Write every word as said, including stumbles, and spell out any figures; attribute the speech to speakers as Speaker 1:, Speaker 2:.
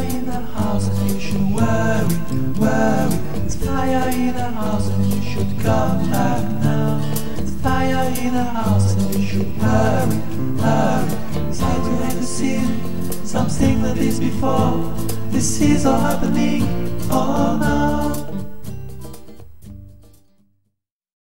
Speaker 1: in the house and you should worry, worry. There's fire in the house and you should come back now. There's fire in the house and you should hurry, hurry. Cause have you ever seen something like this before? This is all happening, oh no.